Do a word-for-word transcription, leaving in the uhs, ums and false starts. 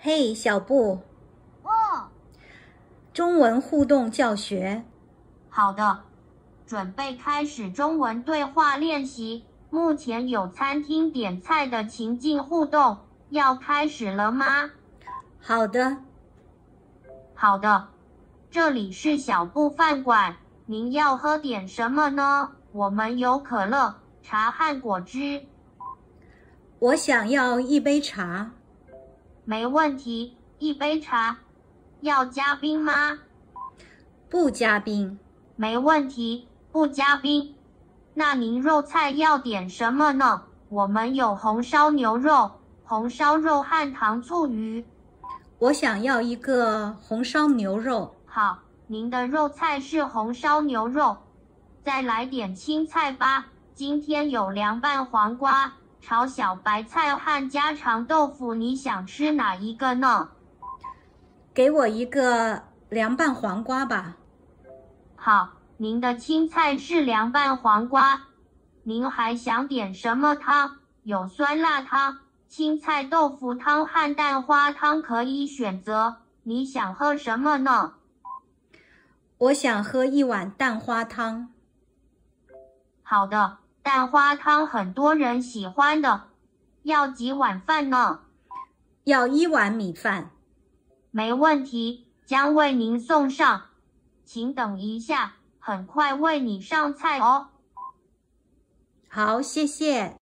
嘿，小布， 哦， 中文互动教学。 好的，准备开始中文对话练习。目前有餐厅点菜的情境互动，要开始了吗？ 好的， 好的，这里是小布饭馆，您要喝点什么呢？我们有可乐、茶和果汁。 我想要一杯茶。 没问题，一杯茶。要加冰吗？ 不加冰。 没问题，不加冰。那您肉菜要点什么呢？我们有红烧牛肉、红烧肉和糖醋鱼。 我想要一个红烧牛肉。 好，您的肉菜是红烧牛肉。再来点青菜吧。今天有凉拌黄瓜、炒小白菜和家常豆腐，你想吃哪一个呢？ 给我一个凉拌黄瓜吧。 好，您的青菜是凉拌黄瓜。您还想点什么汤？有酸辣汤、青菜豆腐汤和蛋花汤可以选择。你想喝什么呢？ 我想喝一碗蛋花汤。 好的，蛋花汤很多人喜欢的。要几碗饭呢？ 要一碗米饭。 没问题，将为您送上。请等一下，很快为你上菜哦。 好，谢谢。